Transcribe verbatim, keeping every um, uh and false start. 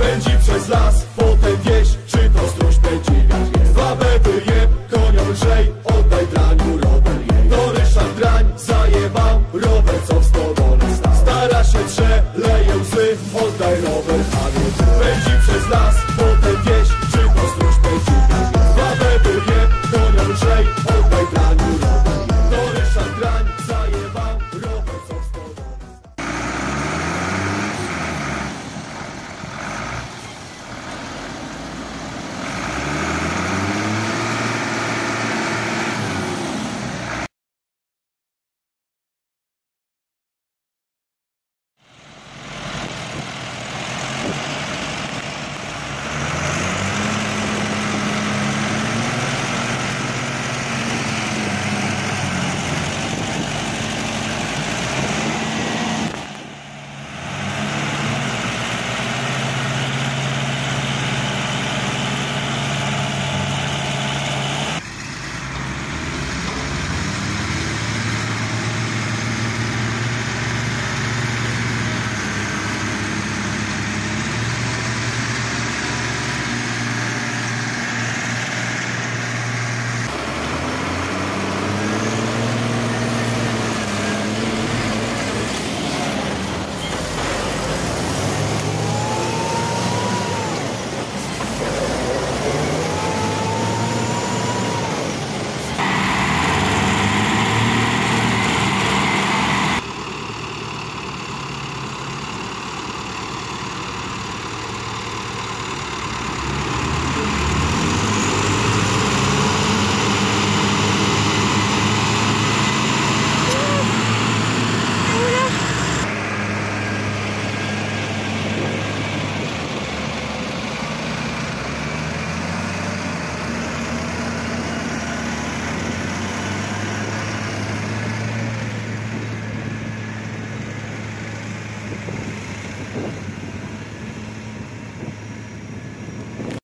Pędzi przez las, potem wieś, czy to stróż pędzi wiatr. Babę wyjeb, konia lżej, oddaj draniu rower jej. To Ryszard Drań zajebał rower, co w stodole stał. Stara się trze, leje łzy, oddaj rower, a nie ty. Pędzi przez las, potem wieś, czy to stróż pędzi wiatr. Babę wyjeb, konia lżej, oddaj draniu rower jej. To Ryszard Drań zajebał rower, co w stodole stał. You